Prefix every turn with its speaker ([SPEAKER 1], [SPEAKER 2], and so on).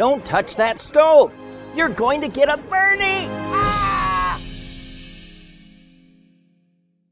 [SPEAKER 1] Don't touch that stove. You're going to get a burning.